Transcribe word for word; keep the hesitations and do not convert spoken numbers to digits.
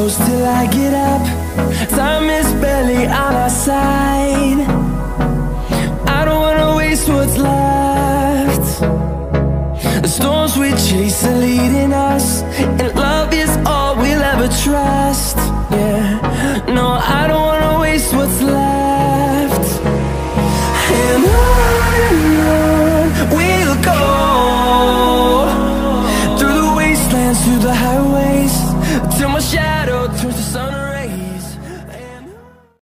close till I get up. Time is barely on our side. I don't wanna waste what's left. The storms we chase are leading us, and love is all we'll ever trust. Yeah, no, I don't wanna waste what's left. And on and on we'll go.